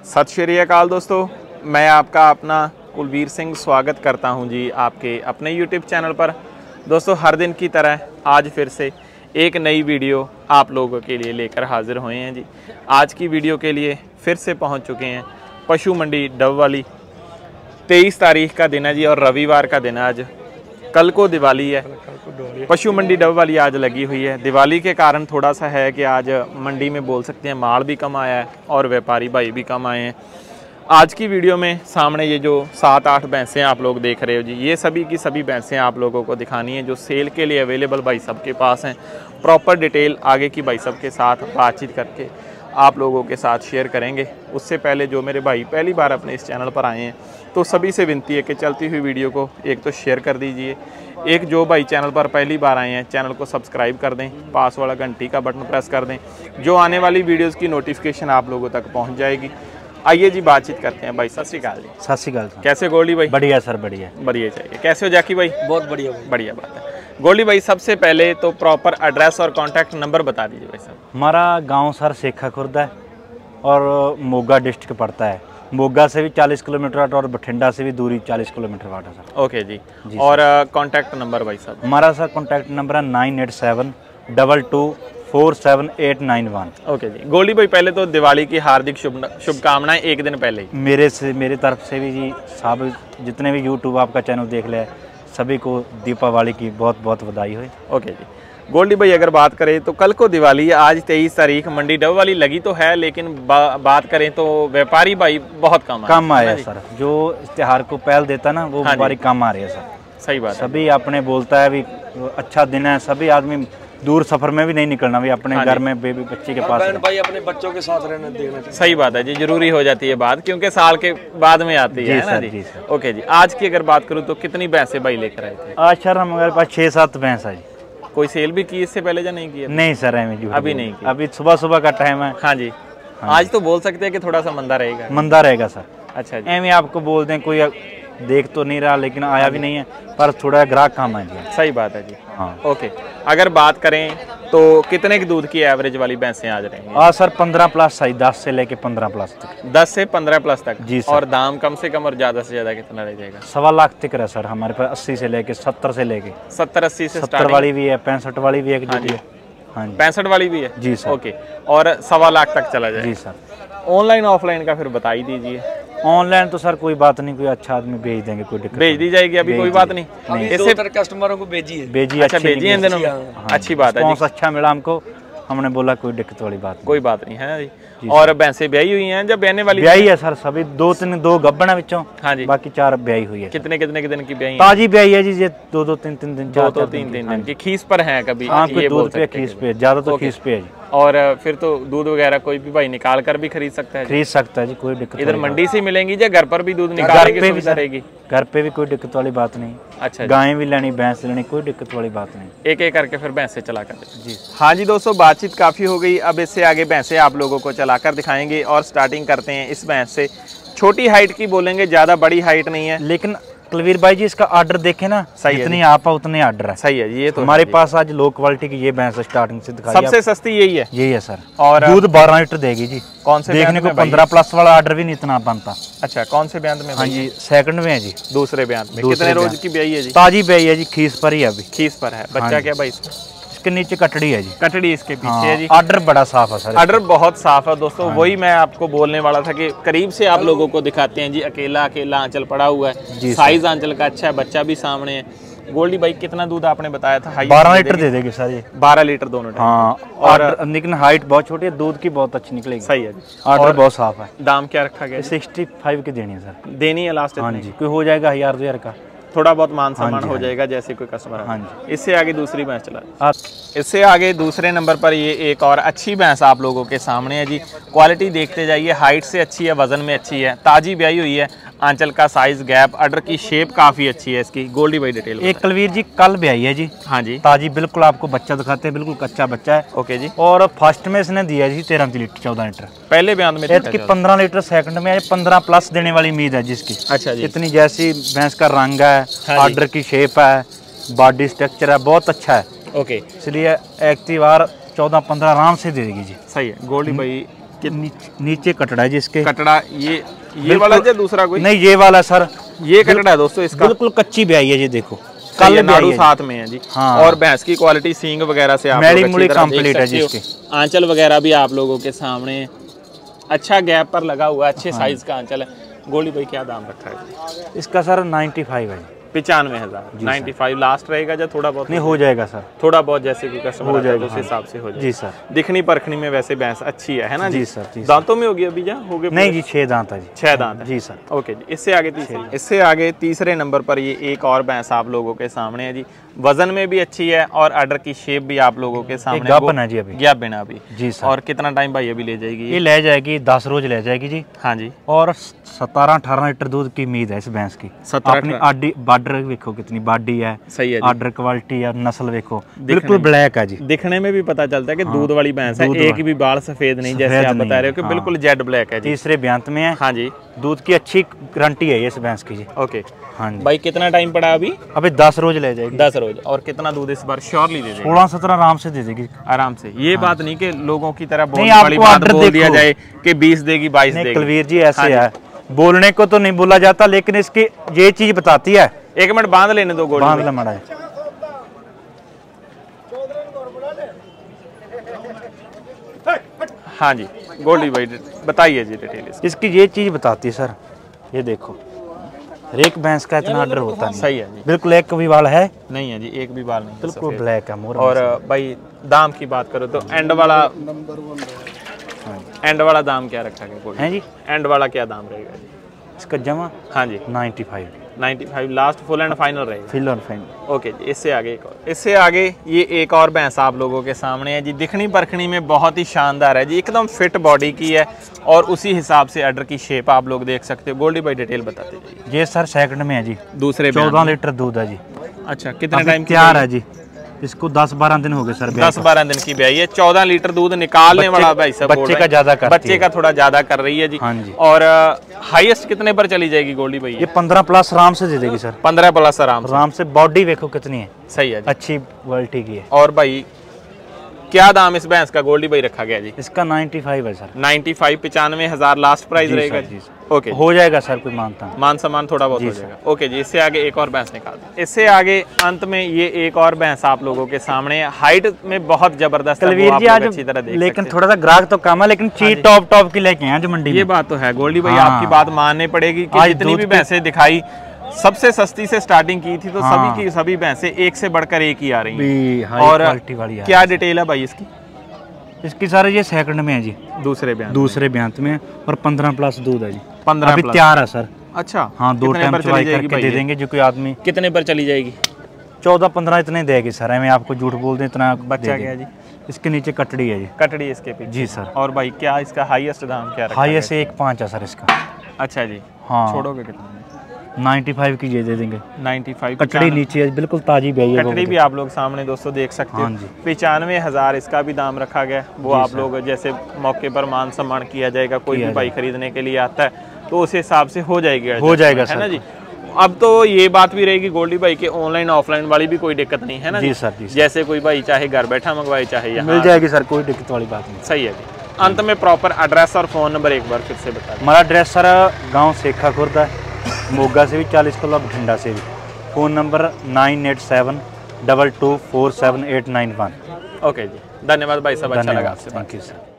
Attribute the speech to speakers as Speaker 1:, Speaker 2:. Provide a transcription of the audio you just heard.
Speaker 1: सत श्री अकाल दोस्तों, मैं आपका अपना कुलवीर सिंह स्वागत करता हूं जी आपके अपने YouTube चैनल पर। दोस्तों हर दिन की तरह आज फिर से एक नई वीडियो आप लोगों के लिए लेकर हाजिर हुए हैं जी। आज की वीडियो के लिए फिर से पहुंच चुके हैं पशु मंडी डबवाली। 23 तारीख का दिन है जी और रविवार का दिन है आज। कल को दिवाली है। पशु मंडी डबवाली आज लगी हुई है। दिवाली के कारण थोड़ा सा है कि आज मंडी में बोल सकते हैं माल भी कम आया है और व्यापारी भाई भी कम आए हैं। आज की वीडियो में सामने ये जो 7-8 भैंसें आप लोग देख रहे हो जी, ये सभी की सभी भैंसें आप लोगों को दिखानी है जो सेल के लिए अवेलेबल भाई साहब के पास हैं। प्रॉपर डिटेल आगे की भाई साहब के साथ बातचीत करके आप लोगों के साथ शेयर करेंगे। उससे पहले जो मेरे भाई पहली बार अपने इस चैनल पर आए हैं तो सभी से विनती है कि चलती हुई वीडियो को एक तो शेयर कर दीजिए, एक जो भाई चैनल पर पहली बार आए हैं चैनल को सब्सक्राइब कर दें, पास वाला घंटी का बटन प्रेस कर दें, जो आने वाली वीडियोस की नोटिफिकेशन आप लोगों तक पहुंच जाएगी। आइए जी बातचीत करते हैं भाई। सत श्री अकाल जी।
Speaker 2: सत श्री अकाल।
Speaker 1: कैसे गोल्डी भाई?
Speaker 2: बढ़िया सर, बढ़िया
Speaker 1: बढ़िया चाहिए। कैसे हो जाकी भाई?
Speaker 3: बहुत बढ़िया भाई।
Speaker 1: बढ़िया बात है। गोल्डी भाई सबसे पहले तो प्रॉपर एड्रेस और कॉन्टैक्ट नंबर बता दीजिए भाई साहब।
Speaker 2: हमारा गांव सर सेखा खुर्द है और मोगा डिस्ट्रिक्ट पड़ता है। मोगा से भी 40 किलोमीटर और बठिंडा से भी दूरी 40 किलोमीटर वाट है सर।
Speaker 1: ओके जी, और कॉन्टैक्ट नंबर भाई साहब?
Speaker 2: हमारा सर कॉन्टैक्ट नंबर है 9872247891।
Speaker 1: ओके जी। गोल्डी भाई पहले तो दिवाली की हार्दिक शुभकामनाएं एक दिन पहले ही
Speaker 2: मेरी तरफ से भी जी। सब जितने भी यूट्यूब आपका चैनल देख ले सभी को दीपावली की बहुत बहुत बधाई हो।
Speaker 1: ओके जी। गोल्डी भाई अगर बात करें तो कल को दिवाली है, आज 23 तारीख मंडी डबवाली लगी तो है, लेकिन बात करें तो व्यापारी भाई बहुत कम
Speaker 2: आया सर। जो इस त्योहार को पहल देता ना वो व्यापारी कम आ रही है सर।
Speaker 1: सही बात।
Speaker 2: सभी अपने बोलता है भी अच्छा दिन है, सभी आदमी दूर सफर में भी नहीं निकलना, भी अपने घर में बेबी बच्चे के पास
Speaker 3: बहन भाई अपने बच्चों के साथ रहना देखना।
Speaker 1: सही बात है जी, जरूरी हो जाती है बात क्योंकि साल के बाद में आती है ना जी। ओके जी। आज की अगर बात करूँ तो कितनी भैंसें भाई लेकर आए थे?
Speaker 2: आज सर हमारे पास 6-7 भैंस है जी।
Speaker 1: कोई सेल भी की इससे पहले या नहीं की?
Speaker 2: नहीं सर,
Speaker 1: अभी नहीं की।
Speaker 2: अभी सुबह का टाइम है।
Speaker 1: हाँ जी। आज तो बोल सकते हैं कि थोड़ा सा मंदा रहेगा।
Speaker 2: मंदा रहेगा सर।
Speaker 1: अच्छा जी।
Speaker 2: एवं आपको बोल दें कोई देख तो नहीं रहा लेकिन आया भी नहीं है, पर थोड़ा ग्राहक कम है जी।
Speaker 1: सही बात है जी।
Speaker 2: हाँ।
Speaker 1: ओके, अगर बात करें तो कितने की दूध की एवरेज वाली भैंसें आज रहेंगी?
Speaker 2: हाँ सर 15 प्लस है, 10 से लेके 15 प्लस तक।
Speaker 1: 10 से 15 प्लस तक
Speaker 2: जी सर।
Speaker 1: और दाम कम से कम और ज्यादा से ज्यादा कितना रह जाएगा?
Speaker 2: 1.25 लाख तक है सर हमारे पास। 80 से लेके 70 से लेके
Speaker 1: 70-80 से
Speaker 2: 70 वाली भी है, 65 वाली भी एक जोड़ी है। हाँ जी।
Speaker 1: 65 वाली भी है
Speaker 2: जी सर।
Speaker 1: ओके, और 1.25 लाख तक चला जाए
Speaker 2: जी सर।
Speaker 1: ऑनलाइन ऑफलाइन का फिर बता ही दीजिए।
Speaker 2: ऑनलाइन तो सर कोई बात नहीं, कोई अच्छा आदमी भेज देंगे, कोई दिक्कत
Speaker 1: भेज दी जाएगी, अभी कोई बात नहीं।
Speaker 3: इससे कस्टमरों को भेजी है।
Speaker 1: अच्छा भेजी है इन दिनों में? अच्छी बात है जी।
Speaker 2: अच्छा मिला हमको, हमने बोला कोई दिक्कत वाली बात नहीं।
Speaker 1: कोई बात नहीं है जी। और भैंसें ब्याही हुई हैं जब ब्याहने वाली?
Speaker 2: ब्याही है सर सभी। 2 गब्बन विचों।
Speaker 1: हाँ जी।
Speaker 2: बाकी 4 ब्याही हुई है।
Speaker 1: कितने दिन की ब्याही?
Speaker 2: ताजी ब्याही है जी। ये 2-3 दिन
Speaker 1: 2-3 दिन की खीस पर है कभी?
Speaker 2: हाँ, कोई दूध पे खीस पे, ज्यादा तो खीस पे है जी।
Speaker 1: और फिर तो दूध वगैरह कोई भी भाई निकाल कर भी खरीद सकता है?
Speaker 2: खरीद सकता है जी, कोई दिक्कत।
Speaker 1: इधर मंडी से मिलेंगी या घर पर भी दूध निकालने की सुविधा रहेगी?
Speaker 2: घर पे भी कोई दिक्कत वाली बात नहीं।
Speaker 1: अच्छा,
Speaker 2: गाय भी लेनी, भैंस लेनी, कोई दिक्कत वाली बात नहीं।
Speaker 1: एक एक करके फिर भैंसे चला कर जी। हाँ जी दोस्तों, बातचीत काफ़ी हो गई। अब इससे आगे भैंसे आप लोगों को चलाकर दिखाएंगे और स्टार्टिंग करते हैं इस भैंस से। छोटी हाइट की बोलेंगे, ज़्यादा बड़ी हाइट नहीं है,
Speaker 2: लेकिन कुलवीर भाई जी इसका ऑर्डर देखे ना,
Speaker 1: सही
Speaker 2: जितनी आप उतने ऑर्डर है।
Speaker 1: सही है ये तो।
Speaker 2: हमारे पास आज लो क्वालिटी की ये भैंस स्टार्टिंग से दिखाई,
Speaker 1: सबसे सस्ती यही है।
Speaker 2: यही है सर।
Speaker 1: और
Speaker 2: दूध 12 लीटर देगी जी।
Speaker 1: कौन से
Speaker 2: देखने को 15 प्लस वाला ऑर्डर भी नहीं इतना बनता।
Speaker 1: अच्छा, कौन से बयान में?
Speaker 2: हाँ जी, सेकंड में है जी।
Speaker 1: दूसरे बयान में। कितने रोज की ब्याई है जी?
Speaker 2: ताजी ब्याई है जी, खीस पर ही है अभी।
Speaker 1: खीस पर है। बच्चा क्या भाई इसमें?
Speaker 2: इसके नीचे कटड़ी है जी।
Speaker 1: कटड़ी इसके पीछे है जी।
Speaker 2: ऑर्डर बड़ा साफ है सर।
Speaker 1: ऑर्डर बहुत साफ है दोस्तों। वही मैं आपको बोलने वाला था कि करीब से आप लोगों को दिखाते हैं जी। अकेला आंचल पड़ा हुआ है, साइज आंचल का अच्छा है, बच्चा भी सामने है। गोल्डी भाई कितना दूध आपने बताया था?
Speaker 2: 12 लीटर दे देगी सर ये।
Speaker 1: 12 लीटर दोनों टाइम।
Speaker 2: हाँ, और लेकिन हाइट बहुत छोटी है, दूध की बहुत अच्छी निकलेगी।
Speaker 1: सही है जी।
Speaker 2: ऑर्डर बहुत साफ है।
Speaker 1: दाम क्या रखा गया?
Speaker 2: 65 की देनी है सर।
Speaker 1: देनी है लास्ट?
Speaker 2: हाँ जी, कोई हो जाएगा 1000-2000 का,
Speaker 1: थोड़ा बहुत मान सम्मान हो जाएगा जैसे कोई कस्टमर है।
Speaker 2: हाँ जी।
Speaker 1: इससे आगे दूसरी भैंस चला। इससे आगे दूसरे नंबर पर ये एक और अच्छी भैंस आप लोगों के सामने है जी। क्वालिटी देखते जाइए, हाइट से अच्छी है, वजन में अच्छी है, ताजी ब्याही हुई है, आंचल का साइज गैप, अडर की शेप काफी अच्छी है इसकी। गोल्डी भाई डिटेल।
Speaker 2: एक कुलवीर जी कल ब्याही है जी।
Speaker 1: हाँ जी।
Speaker 2: ताजी बिल्कुल, आपको बच्चा दिखाते हैं, बिल्कुल कच्चा बच्चा है।
Speaker 1: ओके जी।
Speaker 2: और फर्स्ट में इसने दिया जी 13 लीटर 14 लीटर।
Speaker 1: पहले बयान में
Speaker 2: इसकी 15 लीटर सेकंड में है। 15 प्लस देने वाली उम्मीद है जिसकी।
Speaker 1: अच्छा जी।
Speaker 2: इतनी जैसी भैंस का रंग है, ऑर्डर की शेप है, बॉडी स्ट्रक्चर है, बहुत अच्छा है।
Speaker 1: ओके,
Speaker 2: इसलिए एक्टिव 14-15 आराम से दे देगी जी।
Speaker 1: सही है। गोल्डी भाई
Speaker 2: नीचे कटड़ा है जिसके।
Speaker 1: कटड़ा ये वाला या दूसरा कोई?
Speaker 2: नहीं, ये वाला सर,
Speaker 1: ये कटड़ा है दोस्तों इसका।
Speaker 2: बिल्कुल कच्ची ब्याई है, ये देखो
Speaker 1: कल नाड़ू साथ में है जी।
Speaker 2: हाँ।
Speaker 1: और भैंस की क्वालिटी सींग वगैरह से आप
Speaker 2: मैली मुली कंप्लीट है जिसकी।
Speaker 1: आंचल वगैरह भी आप लोगों के सामने अच्छा गैप पर लगा हुआ, अच्छे साइज का आंचल है। गोली भाई क्या दाम रखा है
Speaker 2: इसका सर? 95 है।
Speaker 1: 95,000। 95 लास्ट रहेगा या थोड़ा बहुत?
Speaker 2: नहीं, हो जाएगा सर,
Speaker 1: थोड़ा बहुत, जैसे कि कस्टमर
Speaker 2: हो जाएगा,
Speaker 1: उस हिसाब से हो जाएगा
Speaker 2: जी सर।
Speaker 1: दिखनी परखनी में वैसे भैंस अच्छी है ना
Speaker 2: जी सर?
Speaker 1: दांतों में होगी अभी या हो गए?
Speaker 2: नहीं जी, 6 दांत है जी।
Speaker 1: 6 दांत है
Speaker 2: जी सर।
Speaker 1: ओके जी। इससे आगे तीसरे नंबर पर ये एक और भैंस आप लोगों के सामने है जी। वजन में भी अच्छी है और अडर की शेप भी आप लोगों के सामने
Speaker 2: गाभन है जी अभी।
Speaker 1: गाभन अभी
Speaker 2: जी सर।
Speaker 1: और कितना टाइम भाई अभी ले जाएगी?
Speaker 2: ये ले जाएगी 10 रोज ले जाएगी जी।
Speaker 1: हाँ जी।
Speaker 2: और 17-18 लीटर दूध की उम्मीद है इस भैंस की।
Speaker 1: 17
Speaker 2: अपनी आडी बार्डर देखो कितनी बाडी है,
Speaker 1: सही है जी।
Speaker 2: आर्डर क्वालिटी है, नस्ल देखो बिल्कुल ब्लैक है जी।
Speaker 1: दिखने में भी पता चलता है कि दूध वाली भैंस है, एक भी बाल सफेद नहीं, जैसे आप बता रहे हो कि बिल्कुल जेड ब्लैक है जी।
Speaker 2: तीसरे ब्यांत में है।
Speaker 1: हाँ जी।
Speaker 2: दूध की अच्छी गारंटी है ये इस भैंस की जी।
Speaker 1: ओके
Speaker 2: हाँ जी।
Speaker 1: भाई कितना टाइम पड़ा अभी?
Speaker 2: 10 रोज ले जाएगी।
Speaker 1: 10 रोज। और कितना दूध इस बार श्योरली दे देगी?
Speaker 2: 16-17 आराम से दे देगी।
Speaker 1: आराम से। ये बात नहीं कि लोगों की तरह बहुत
Speaker 2: नहीं,
Speaker 1: बड़ी बात बोल दिया जाए कि 20 देगी 22 देगी।
Speaker 2: कुलवीर जी ऐसे है, बोलने को तो नहीं बोला जाता, लेकिन इसकी ये चीज बताती है।
Speaker 1: एक मिनट बांध लेने दो गोली।
Speaker 2: बांध ले मड़ा है।
Speaker 1: हाँ जी गोल्डी भाई बताइए जी डिटेल
Speaker 2: इसकी ये चीज बताती है सर, ये देखो एक भैंस का इतना ऑर्डर होता नहीं।
Speaker 1: सही है जी।
Speaker 2: बिल्कुल एक भी बाल है
Speaker 1: नहीं है जी, एक भी बाल नहीं,
Speaker 2: बिल्कुल ब्लैक है मोर।
Speaker 1: और भाई दाम की बात करो तो एंड वाला दाम क्या रखा गया गोल्डी?
Speaker 2: है जी,
Speaker 1: एंड वाला क्या दाम रहेगा जी
Speaker 2: इसका जमा?
Speaker 1: हाँ जी 95 लास्ट फुल एंड फाइनल रहेगा।
Speaker 2: फिल और फाइनल।
Speaker 1: ओके जी। इससे आगे ये एक और भैंस आप लोगों के सामने है जी। दिखनी परखनी में बहुत ही शानदार है जी, एकदम फिट बॉडी की है और उसी हिसाब से अडर की शेप आप लोग देख सकते हो। गोल्डी भाई डिटेल बताते जाइए।
Speaker 2: ये सर सेकंड में है जी,
Speaker 1: दूसरे
Speaker 2: 14 लीटर दूध है जी।
Speaker 1: अच्छा कितना टाइम
Speaker 2: तैयार है जी? इसको 10-12 दिन हो गए सर।
Speaker 1: 10-12 दिन की ब्याई है। 14 लीटर दूध निकालने वाला भाई सब
Speaker 2: बच्चे का ज्यादा कर,
Speaker 1: बच्चे का थोड़ा ज्यादा कर रही है जी।
Speaker 2: हाँ जी।
Speaker 1: और हाईएस्ट कितने पर चली जाएगी गोल्डी भाई?
Speaker 2: ये 15+ आराम से दे देगी सर।
Speaker 1: 15+ आराम
Speaker 2: से। बॉडी देखो कितनी है,
Speaker 1: सही है जी।
Speaker 2: अच्छी क्वालिटी की है।
Speaker 1: और भाई क्या दाम इस भैंस का गोल्डी भाई रखा गया जी?
Speaker 2: इसका 95 है सर।
Speaker 1: 95,000 लास्ट प्राइस रहेगा जी। ओके
Speaker 2: हो जाएगा सर, कोई मानता है
Speaker 1: मान सम्मान थोड़ा बहुत हो जाएगा। ओके जी। इससे आगे एक और भैंस निकाल दो। इससे आगे अंत में ये एक और भैंस आप लोगों के सामने है। हाइट में बहुत जबरदस्त है, वो आप लोग अच्छी तरह देख
Speaker 2: लेकिन थोड़ा सा ग्राहक तो कम है, लेकिन चीज टॉप की लेके हैं जो मंडी में।
Speaker 1: ये बात तो है गोल्डी भाई, आपकी बात माननी पड़ेगी कि जितनी भी भैंसें दिखाई सबसे सस्ती से स्टार्टिंग की थी, तो सभी की सभी भैंसें एक से बढ़कर एक ही आ रही हैं। और क्या डिटेल है भाई इसकी?
Speaker 2: इसकी सर ये सेकंड में है जी, दूसरे ब्यांत में, और 15+ दूध है जी।
Speaker 1: 15
Speaker 2: अभी तैयार है सर।
Speaker 1: अच्छा
Speaker 2: हाँ, 2 टाइम चवाई करके दे देंगे जो कोई आदमी।
Speaker 1: कितने पर चली जाएगी?
Speaker 2: 14-15 इतने देगी सर। मैं आपको झूठ बोल दूं, इतना
Speaker 1: बच्चा क्या जी?
Speaker 2: इसके नीचे कटड़ी है जी।
Speaker 1: कटड़ी इसके पीछे जी सर। और भाई क्या इसका हाईएस्ट दाम क्या रखा है?
Speaker 2: हाईएस्ट 1.5 है सर इसका।
Speaker 1: अच्छा जी।
Speaker 2: हाँ।
Speaker 1: छोड़ोगे कितना?
Speaker 2: 95 की ये दे देंगे।
Speaker 1: 95।
Speaker 2: कटड़ी नीचे है, बिल्कुल ताजी ब्याई है।
Speaker 1: कटड़ी भी आप लोग सामने दोस्तों देख सकते हो। 95,000 इसका भी दाम रखा गया। वो आप लोग जैसे मौके पर मान सम्मान किया जाएगा, कोई भी भाई खरीदने के लिए आता है तो उस हिसाब से हो जाएगा है ना जी। अब तो ये बात भी रहेगी गोल्डी भाई के ऑनलाइन ऑफलाइन वाली भी कोई दिक्कत नहीं है ना जी
Speaker 2: सर?
Speaker 1: जैसे कोई भाई चाहे घर बैठा मंगवाए चाहे यहाँ
Speaker 2: मिल जाएगी सर, कोई दिक्कत वाली बात नहीं।
Speaker 1: सही है जी। अंत में प्रॉपर एड्रेस और फोन नंबर एक बार फिर से बता दें।
Speaker 2: हमारा एड्रेस सर गाँव सेखा खुर्द है, मोगा से भी 40 किलो, बठिंडा से भी। Phone number 9872247891।
Speaker 1: ओके जी, धन्यवाद भाई साहब, अच्छा लगा आपसे।
Speaker 2: Thank you sir.